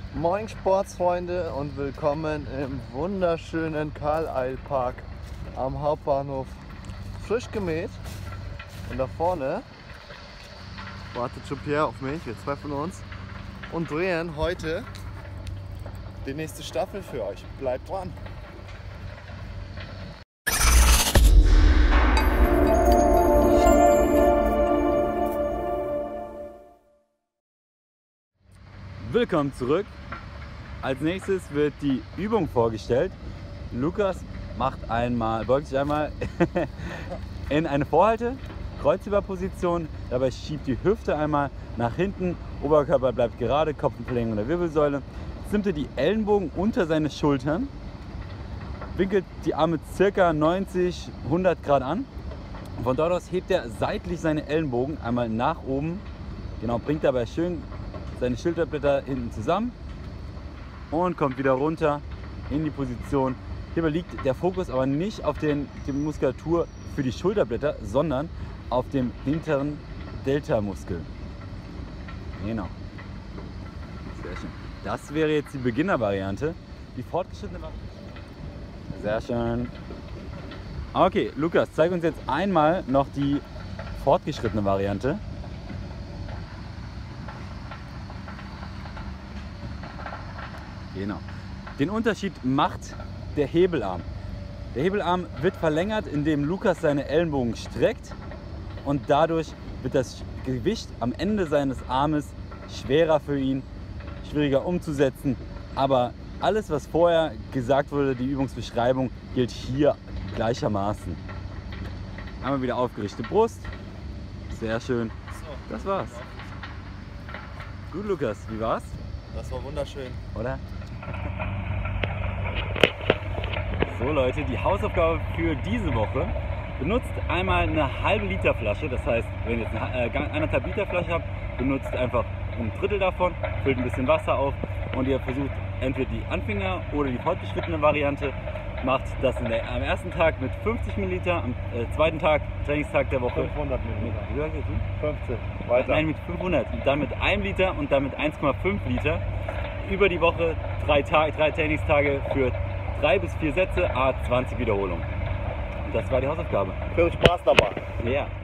Moin Sportsfreunde und willkommen im wunderschönen Carlyle-Park am Hauptbahnhof. Frisch gemäht und da vorne wartet schon Pierre auf mich, wir zwei von uns, und drehen heute die nächste Staffel für euch. Bleibt dran! Willkommen zurück. Als nächstes wird die Übung vorgestellt. Lukas beugt sich einmal in eine Vorhalte, Kreuzüberposition, dabei schiebt die Hüfte einmal nach hinten, Oberkörper bleibt gerade, Kopf in Verlängerung der Wirbelsäule, zimmt die Ellenbogen unter seine Schultern, winkelt die Arme ca. 90, 100 Grad an. Von dort aus hebt er seitlich seine Ellenbogen einmal nach oben, genau, bringt dabei schön seine Schulterblätter hinten zusammen und kommt wieder runter in die Position. Hierbei liegt der Fokus aber nicht auf die Muskulatur für die Schulterblätter, sondern auf dem hinteren Delta-Muskel. Genau. Sehr schön. Das wäre jetzt die Beginner-Variante. Die fortgeschrittene Variante. Sehr schön. Okay, Lukas, zeig uns jetzt einmal noch die fortgeschrittene Variante. Genau. Den Unterschied macht der Hebelarm. Der Hebelarm wird verlängert, indem Lukas seine Ellenbogen streckt und dadurch wird das Gewicht am Ende seines Armes schwerer für ihn, schwieriger umzusetzen. Aber alles, was vorher gesagt wurde, die Übungsbeschreibung, gilt hier gleichermaßen. Einmal wieder aufgerichtete Brust. Sehr schön. Das war's. Gut, Lukas, wie war's? Das war wunderschön. Oder? So Leute, die Hausaufgabe für diese Woche: benutzt einmal eine halbe Liter Flasche. Das heißt, wenn ihr jetzt eine 1,5 Liter Flasche habt, benutzt einfach ein Drittel davon, füllt ein bisschen Wasser auf und ihr versucht entweder die Anfänger- oder die fortgeschrittene Variante. Macht das am ersten Tag mit 50 ml, am zweiten Tag, Trainingstag der Woche, 500 Milliliter. Wie soll ich jetzt 15. Weiter. Nein, mit 500. Dann mit 1 Liter und dann mit 1,5 Liter. Über die Woche 3 Trainingstage für 3 bis 4 Sätze, 20 Wiederholungen. Und das war die Hausaufgabe. Viel Spaß dabei. Ja.